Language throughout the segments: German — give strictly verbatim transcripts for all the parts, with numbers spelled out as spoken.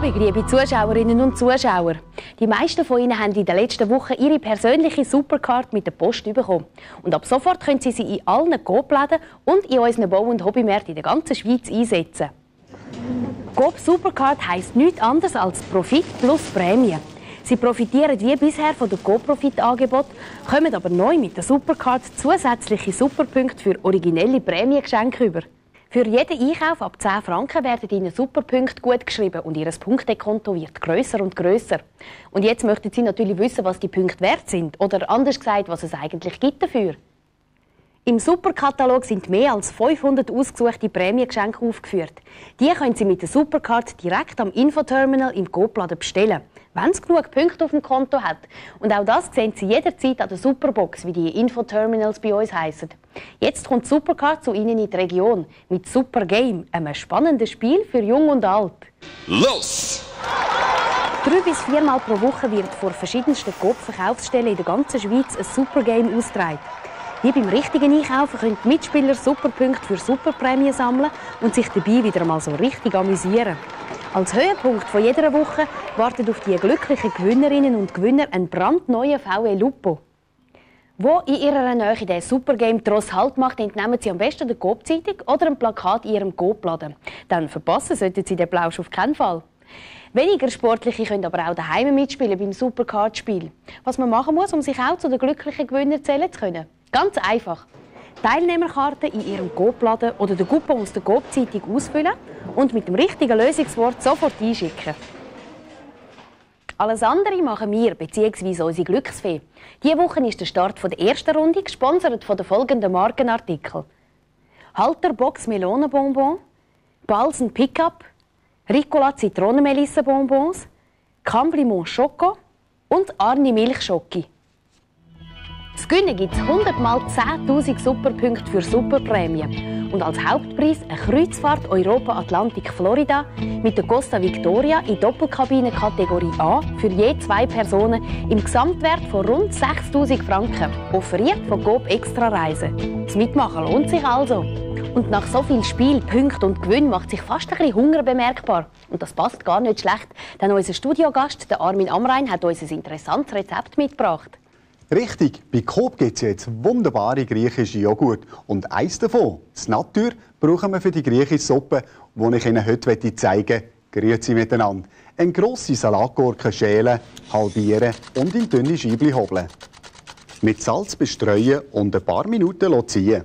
Abend, liebe Zuschauerinnen und Zuschauer. Die meisten von Ihnen haben in den letzten Wochen ihre persönliche Supercard mit der Post bekommen. Und ab sofort können Sie sie in allen Coop-Läden und in unseren Bau- und Hobbymärkten in der ganzen Schweiz einsetzen. Coop Supercard heisst nichts anderes als Profit plus Prämie. Sie profitieren wie bisher von den Coop-Profit-Angeboten, kommen aber neu mit der Supercard zusätzliche Superpunkte für originelle Prämiegeschenke über. Für jeden Einkauf ab zehn Franken werden Ihnen Superpunkte gut geschrieben und Ihr Punktekonto wird grösser und grösser. Und jetzt möchten Sie natürlich wissen, was die Punkte wert sind oder anders gesagt, was es eigentlich gibt dafür. Im Superkatalog sind mehr als fünfhundert ausgesuchte Prämiegeschenke aufgeführt. Die können Sie mit der Supercard direkt am Infoterminal im Coop-Laden bestellen, wenn es genug Punkte auf dem Konto hat. Und auch das sehen Sie jederzeit an der Superbox, wie die Infoterminals bei uns heissen. Jetzt kommt die Supercard zu Ihnen in die Region mit Super Game, einem spannenden Spiel für Jung und Alt. Los! Drei bis viermal pro Woche wird vor verschiedensten Coop-Verkaufsstellen in der ganzen Schweiz ein Super Game ausgetragen. Wie beim richtigen Einkaufen können die Mitspieler Superpunkte für Superprämien sammeln und sich dabei wieder einmal so richtig amüsieren. Als Höhepunkt von jeder Woche wartet auf die glücklichen Gewinnerinnen und Gewinner ein brandneuer V W Lupo. Wo in ihrer Nähe der Supergame Tross Halt macht, entnehmen Sie am besten der Coop-Zeitung oder ein Plakat in Ihrem Coop-Laden. Dann verpassen sollten Sie den Plausch auf keinen Fall. Weniger Sportliche können aber auch daheim mitspielen beim Supercard-Spiel. Was man machen muss, um sich auch zu den glücklichen Gewinnern zählen zu können? Ganz einfach. Teilnehmerkarten in Ihrem Coop-Laden oder den Coupon aus der Coop-Zeitung ausfüllen und mit dem richtigen Lösungswort sofort einschicken. Alles andere machen wir bzw. unsere Glücksfee. Diese Woche ist der Start der ersten Runde, gesponsert von den folgenden Markenartikeln: Halterbox Melonenbonbon, Balsen Pickup, Ricola Zitronenmelisse-Bonbons, Camblimont Schoko und Arni Milchschoki. Zu gewinnen gibt es hundert mal zehntausend Superpunkte für Superprämien. Und als Hauptpreis eine Kreuzfahrt Europa-Atlantik-Florida mit der Costa Victoria in Doppelkabine Kategorie A für je zwei Personen im Gesamtwert von rund sechstausend Franken. Offeriert von Coop Extra Reisen. Das Mitmachen lohnt sich also. Und nach so viel Spiel, Punkten und Gewinn macht sich fast ein bisschen Hunger bemerkbar. Und das passt gar nicht schlecht, denn unser Studiogast, der Armin Amrein, hat uns ein interessantes Rezept mitgebracht. Richtig, bei Coop gibt es jetzt wunderbare griechische Joghurt. Und eins davon, das Natur, brauchen wir für die griechische Suppe, die ich Ihnen heute zeigen möchte. Grüezi miteinander. Eine grosse Salatgurke schälen, halbieren und in dünne Scheibchen hobeln. Mit Salz bestreuen und ein paar Minuten ziehen.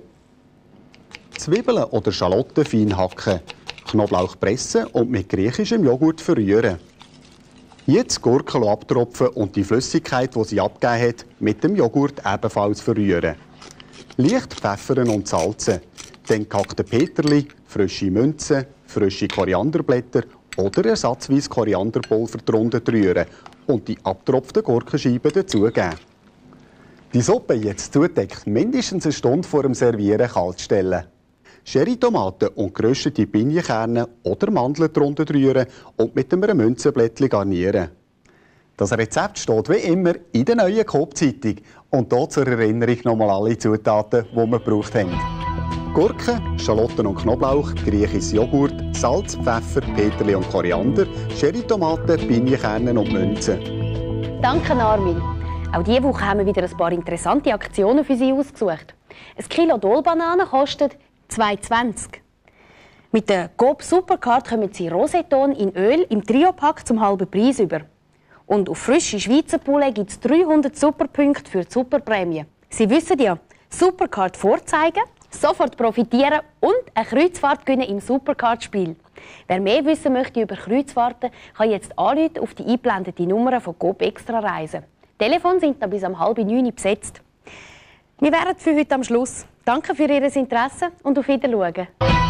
Zwiebeln oder Schalotten fein hacken, Knoblauch pressen und mit griechischem Joghurt verrühren. Jetzt die Gurke abtropfen und die Flüssigkeit, die sie abgegeben hat, mit dem Joghurt ebenfalls verrühren. Leicht pfeffern und salzen. Dann gehackte Peterli, frische Münzen, frische Korianderblätter oder ersatzweise Korianderpulver drunter rühren und die abtropften Gurkenscheiben dazugeben. Die Suppe jetzt zudeckt mindestens eine Stunde vor dem Servieren kalt stellen. Sherry-Tomaten und geröstete Pinienkerne oder Mandeln drunter rühren und mit einem Münzenblättchen garnieren. Das Rezept steht wie immer in der neuen Coop-Zeitung. Und hier zur Erinnerung nochmal alle Zutaten, die wir gebraucht haben. Gurken, Schalotten und Knoblauch, griechisches Joghurt, Salz, Pfeffer, Peterli und Koriander, Sherry-Tomaten, Pinienkerne und Münzen. Danke, Armin. Auch diese Woche haben wir wieder ein paar interessante Aktionen für Sie ausgesucht. Ein Kilo Dollbananen kostet zwei zwanzig. Mit der Coop Supercard kommen Sie Roseton in Öl im Trio-Pack zum halben Preis über. Und auf frische Schweizer Poulet gibt es dreihundert Superpunkte für die Superprämie. Sie wissen ja, Supercard vorzeigen, sofort profitieren und eine Kreuzfahrt gewinnen im Supercard-Spiel. Wer mehr wissen möchte über Kreuzfahrten, kann jetzt anrufen auf die eingeblendete Nummer von Coop Extra Reisen. Die Telefone sind dann bis um halb neun besetzt. Wir wären für heute am Schluss. Danke für Ihr Interesse und auf Wiedersehen.